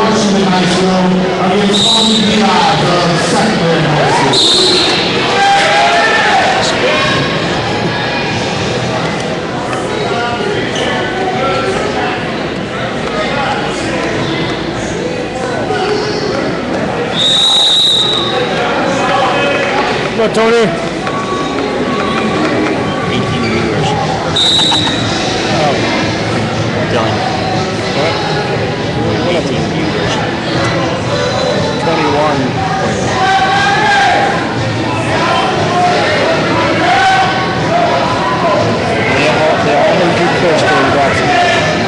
Washington High School against Tony Diaz of Sacramento High School. Come on, Tony. 18 viewers. Oh. Done. What? 18 viewers. 21. They all heard you push during vaccine.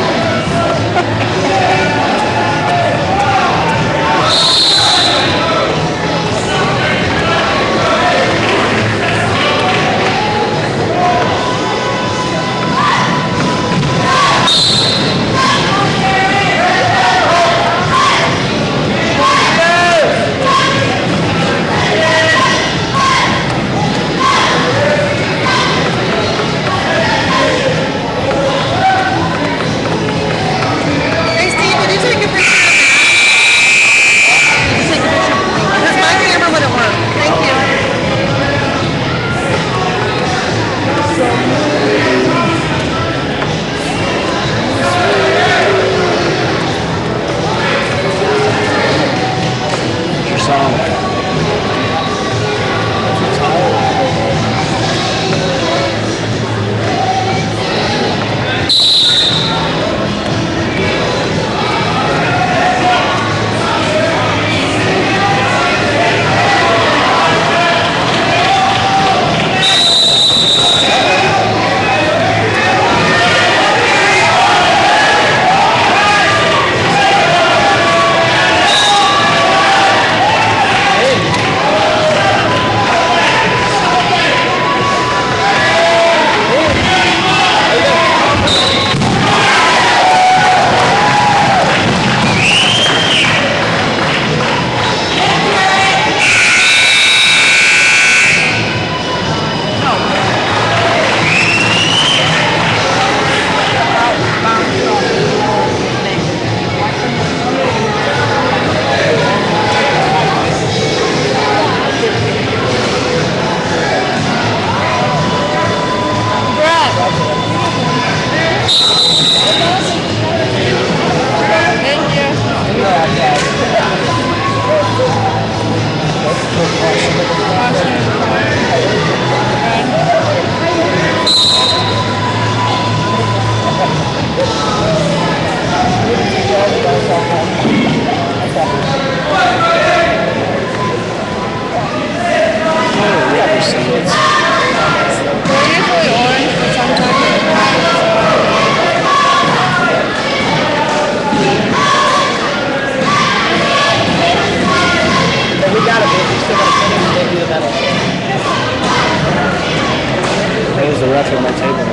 There's the ref on my table.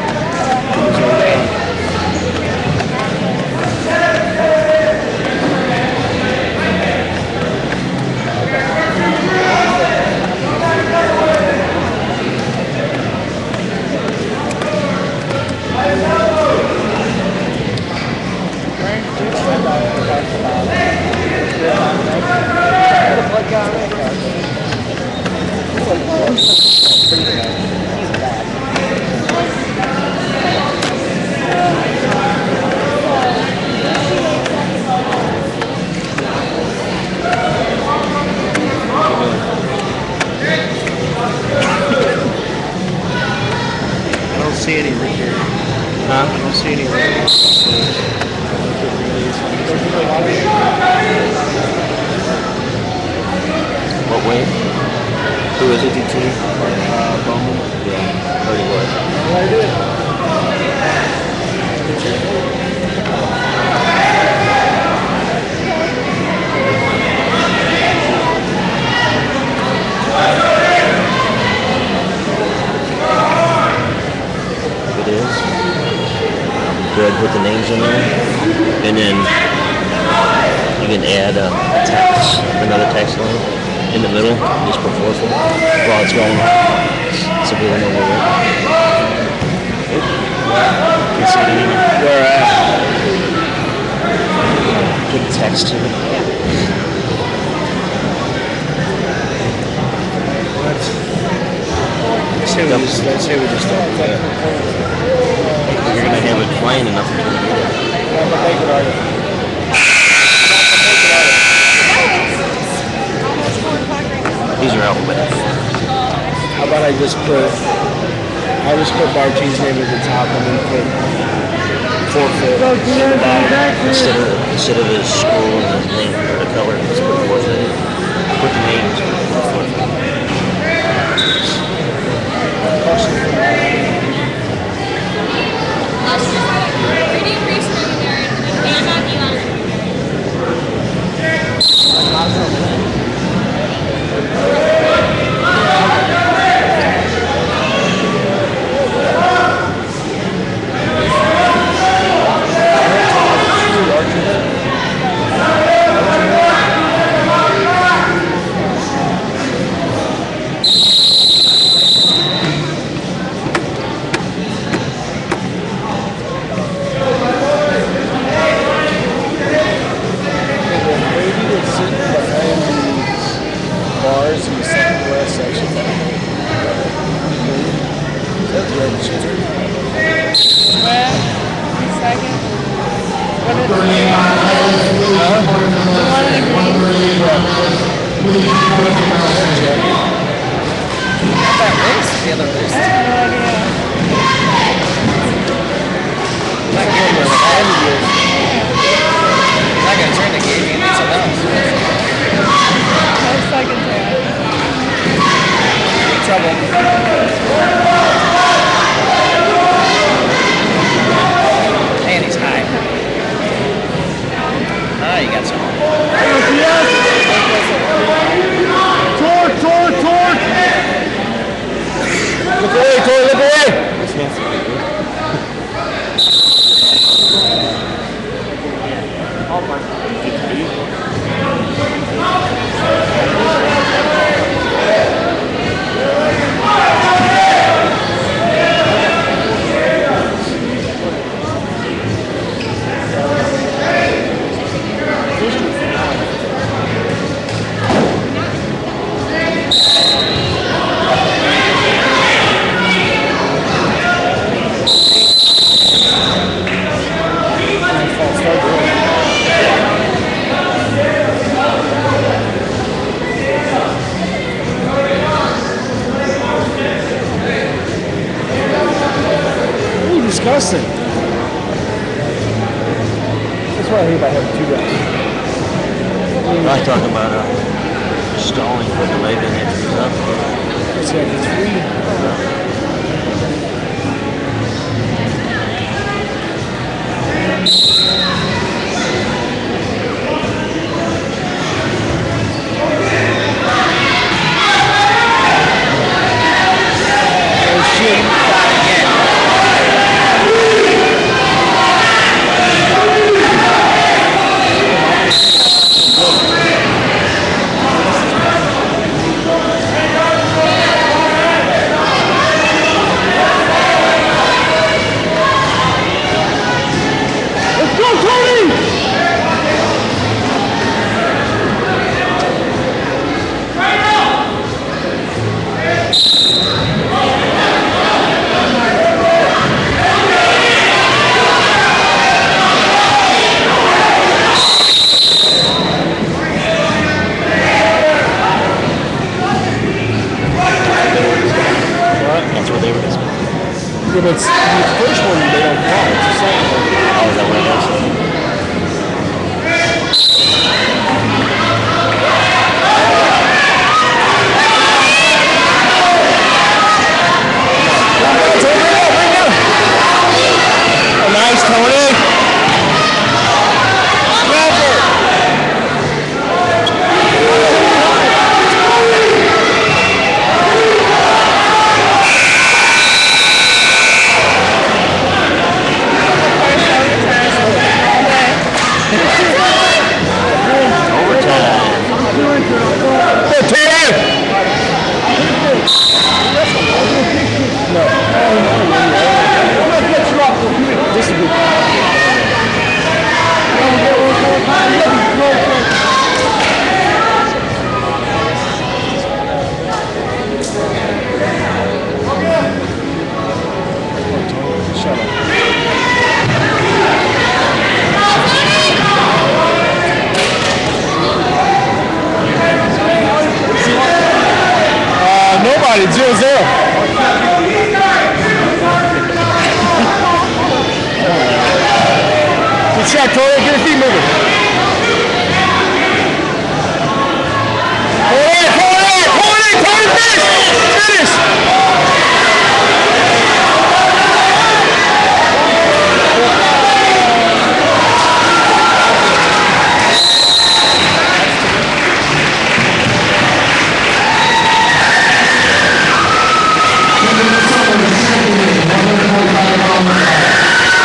I don't see any right here. Huh? I don't see any right here. What way? Who is it, DT? Bowman? Yeah, already was. How do it? It is. Good, put the names in there. And then you can add a text, another text line in the middle, just put forward while it's going on. So people know where we're at. Can see it anywhere. Where at? quick text to me. Let's say we just don't. You're gonna have it flying enough until you get it. These are alphabetical. How about I just put Bartie's name at the top and then put forfeit at the bottom. Instead of his school and his name or the color, let's put forfeit. Put the names and put forfeit. Bars in the second last section. That's registered. Where? Second? What is it? That race, the other race. I have no idea. Not good, but I am good. I'm not gonna turn the game, you need something else. No second there. Big trouble. And he's high. Ah, you got some. Torque! Look away, Tori, look away! Disgusting. That's why I hate about having two guys. I talking about stalling, putting the leg in after he's up. It's like it's free. Oh shit, got it again. That's what they were discussing. Yeah, but it's the first one they don't call. It's the second one. Oh, is that what it is? Oh, nice, Tony. First overtime. already, 0-0. Good shot, Tori. Get your feet moving. Pull it in, finish! Finish!